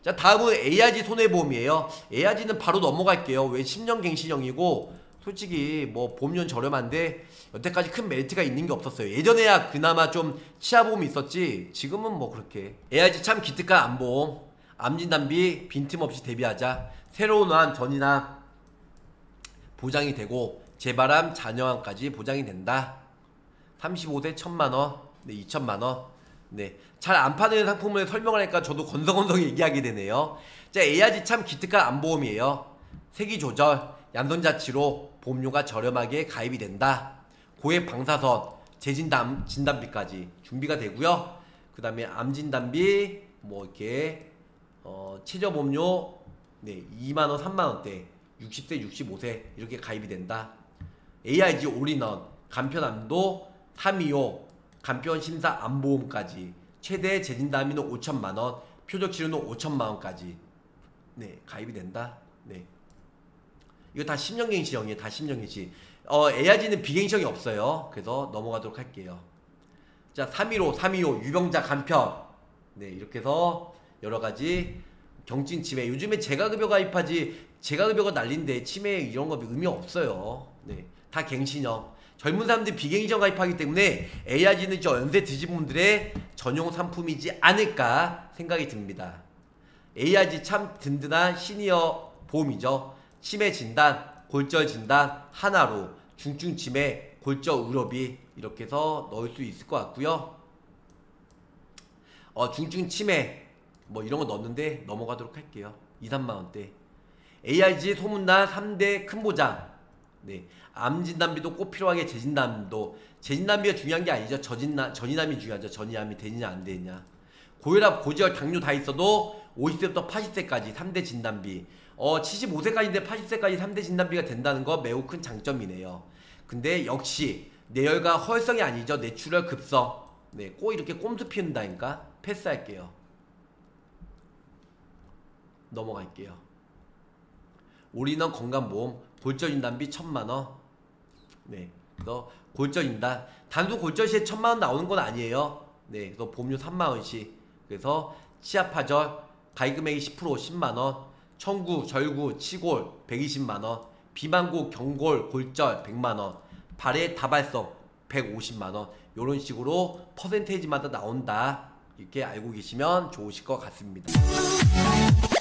자, 다음은 AIG 손해보험이에요. AIG는 바로 넘어갈게요. 왜 10년 갱신형이고 솔직히 뭐 보험료는 저렴한데 여태까지 큰 메리트가 있는 게 없었어요. 예전에야 그나마 좀 치아보험이 있었지 지금은 뭐 그렇게. AIG 참 기특한 암보험. 암진단비 빈틈없이 대비하자. 새로운 암 전이나 보장이 되고 재발암 잔여암까지 보장이 된다. 35세 1000만원, 네, 2000만원. 네, 잘 안 파는 상품을 설명을 하니까 저도 건성건성 얘기하게 되네요. 자, AIG 참 기특한 암보험이에요. 세기 조절, 양손자치로 보험료가 저렴하게 가입이 된다. 고액 방사선, 진단비까지 준비가 되고요. 그 다음에 암진단비 뭐 이렇게 최저보험료 네, 2만원 3만원대 60세 65세 이렇게 가입이 된다. AIG 올인원 간편암도 325 간편심사 암보험까지 최대 재진단비는 5천만원 표적치료는 5천만원까지 네 가입이 된다. 네, 이거 다 10년 갱신형이에요. 다 10년 갱신. AIG는 비갱신형이 없어요. 그래서 넘어가도록 할게요. 자, 315 유병자 간편. 네, 이렇게 해서 여러가지 경증 치매. 요즘에 재가급여 가입하지 재가급여가 난린데 치매 이런 거 의미 없어요. 네, 다 갱신형. 젊은 사람들이 비갱신형 가입하기 때문에 AIG는 저 연세 드신 분들의 전용 상품이지 않을까 생각이 듭니다. AIG 참 든든한 시니어 보험이죠. 치매 진단, 골절 진단 하나로 중증 치매, 골절 의료비 이렇게 해서 넣을 수 있을 것 같고요. 중증 치매 뭐 이런 거 넣었는데 넘어가도록 할게요. 2, 3만원대. AIG 소문난 3대 큰 보장. 네, 암진단비도 꼭 필요하게 재진단비가 중요한 게 아니죠. 전이암이 중요하죠. 전이암이 되느냐 안 되느냐. 고혈압, 고지혈, 당뇨 다 있어도 50세부터 80세까지 3대 진단비. 75세까지인데 80세까지 3대 진단비가 된다는 거 매우 큰 장점이네요. 근데 역시 뇌혈과 허혈성이 아니죠. 뇌출혈 급성. 네, 꼭 이렇게 꼼수 피운다니까 패스할게요. 넘어갈게요. 올인원 건강보험 골절진단비 1000만원. 네, 그래서 골절진단 단순 골절 시에 1000만원 나오는 건 아니에요. 네, 그래서 보험료 3만원씩. 그래서 치아파절 가입금액이 10% 10만원, 청구, 절구, 치골 120만원, 비만고, 경골, 골절 100만원, 발해 다발성 150만원. 요런 식으로 퍼센테이지마다 나온다. 이렇게 알고 계시면 좋으실 것 같습니다.